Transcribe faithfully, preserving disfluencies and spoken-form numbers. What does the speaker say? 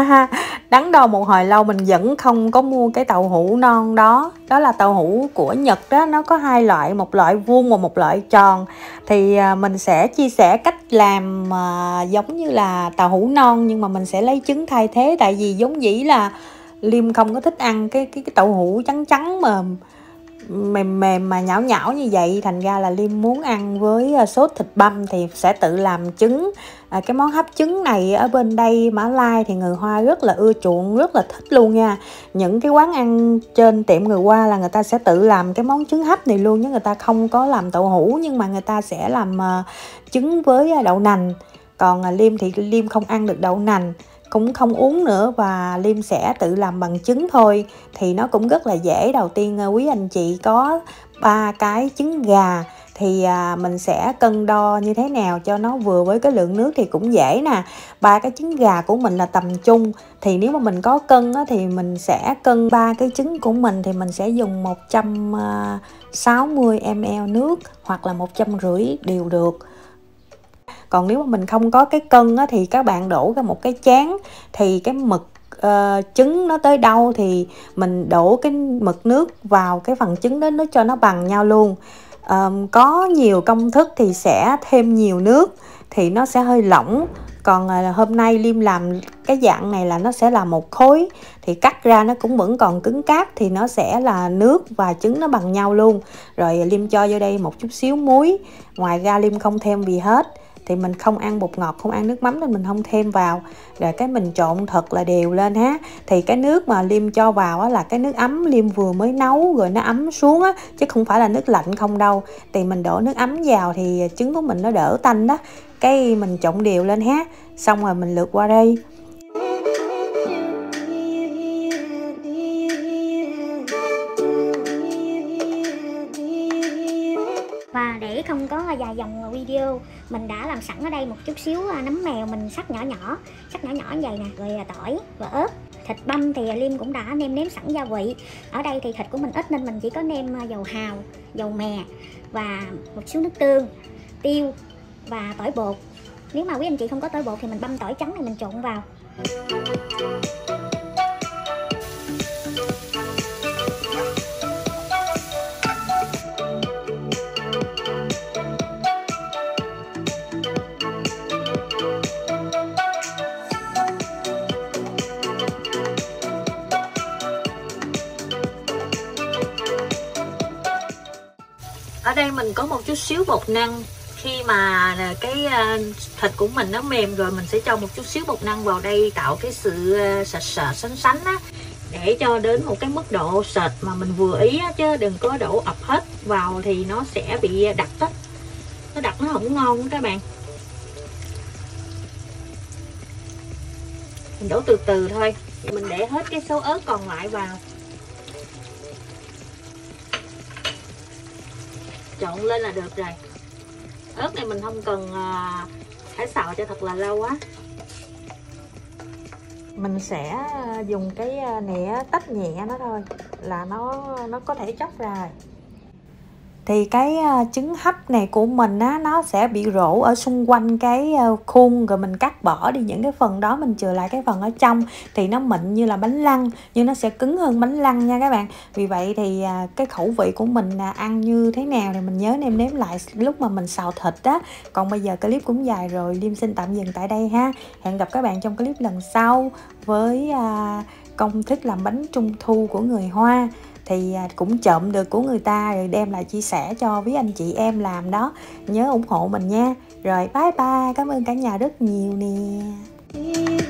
ha. Đắn đo một hồi lâu mình vẫn không có mua cái tàu hũ non đó. Đó là tàu hũ của Nhật đó, nó có hai loại, một loại vuông và một loại tròn. Thì mình sẽ chia sẻ cách làm giống như là tàu hũ non, nhưng mà mình sẽ lấy trứng thay thế. Tại vì giống dĩ là Liêm không có thích ăn cái cái, cái tàu hũ trắng trắng mà mềm mềm mà nhão nhão như vậy, thành ra là Liêm muốn ăn với sốt thịt băm thì sẽ tự làm trứng. À, cái món hấp trứng này ở bên đây Mã Lai thì người Hoa rất là ưa chuộng, rất là thích luôn nha. Những cái quán ăn trên tiệm người Hoa là người ta sẽ tự làm cái món trứng hấp này luôn, chứ người ta không có làm đậu hũ, nhưng mà người ta sẽ làm uh, trứng với đậu nành. Còn uh, Liêm thì Liêm không ăn được đậu nành, cũng không uống nữa, và Liêm sẽ tự làm bằng trứng thôi. Thì nó cũng rất là dễ. Đầu tiên quý anh chị có ba cái trứng gà thì à, mình sẽ cân đo như thế nào cho nó vừa với cái lượng nước thì cũng dễ nè. Ba cái trứng gà của mình là tầm trung, thì nếu mà mình có cân á, thì mình sẽ cân ba cái trứng của mình thì mình sẽ dùng một trăm sáu mươi mi li lít nước hoặc là một trăm rưỡi đều được. Còn nếu mà mình không có cái cân á, thì các bạn đổ ra một cái chén, thì cái mực uh, trứng nó tới đâu thì mình đổ cái mực nước vào cái phần trứng đó, nó cho nó bằng nhau luôn. Um, có nhiều công thức thì sẽ thêm nhiều nước thì nó sẽ hơi lỏng. Còn uh, hôm nay Liêm làm cái dạng này là nó sẽ là một khối, thì cắt ra nó cũng vẫn còn cứng cáp, thì nó sẽ là nước và trứng nó bằng nhau luôn. Rồi Liêm cho vô đây một chút xíu muối. Ngoài ra Liêm không thêm gì hết, thì mình không ăn bột ngọt, không ăn nước mắm nên mình không thêm vào. Rồi cái mình trộn thật là đều lên ha. Thì cái nước mà Liêm cho vào á, là cái nước ấm Liêm vừa mới nấu rồi nó ấm xuống á, chứ không phải là nước lạnh không đâu. Thì mình đổ nước ấm vào thì trứng của mình nó đỡ tanh đó. Cái mình trộn đều lên ha. Xong rồi mình lượt qua đây. Và để không có dài dòng video, mình đã làm sẵn ở đây một chút xíu nấm mèo mình sắc nhỏ nhỏ, sắc nhỏ nhỏ như vậy nè, rồi tỏi và ớt. Thịt băm thì Liêm cũng đã nêm nếm sẵn gia vị. Ở đây thì thịt của mình ít nên mình chỉ có nêm dầu hào, dầu mè và một xíu nước tương, tiêu và tỏi bột. Nếu mà quý anh chị không có tỏi bột thì mình băm tỏi trắng này mình trộn vào. Ở đây mình có một chút xíu bột năng. Khi mà cái thịt của mình nó mềm rồi, mình sẽ cho một chút xíu bột năng vào đây, tạo cái sự sệt sệt sánh sánh á, để cho đến một cái mức độ sệt mà mình vừa ý á, chứ đừng có đổ ập hết vào thì nó sẽ bị đặc á, nó đặc nó không ngon các bạn. Mình đổ từ từ thôi, mình để hết cái số ớt còn lại vào. Trộn lên là được rồi. Ớt này mình không cần uh, phải xào cho thật là lâu á. Mình sẽ dùng cái nĩa tách nhẹ nó thôi là nó nó có thể chóc ra rồi. Thì cái trứng hấp này của mình á, nó sẽ bị rỗ ở xung quanh cái khuôn, rồi mình cắt bỏ đi những cái phần đó, mình chừa lại cái phần ở trong thì nó mịn như là bánh lăng, nhưng nó sẽ cứng hơn bánh lăng nha các bạn. Vì vậy thì cái khẩu vị của mình ăn như thế nào thì mình nhớ nêm nếm lại lúc mà mình xào thịt á. Còn bây giờ clip cũng dài rồi, Liêm xin tạm dừng tại đây ha. Hẹn gặp các bạn trong clip lần sau với công thức làm bánh trung thu của người Hoa. Thì cũng trộm được của người ta rồi đem lại chia sẻ cho với anh chị em làm đó. Nhớ ủng hộ mình nha. Rồi bye bye, cảm ơn cả nhà rất nhiều nè.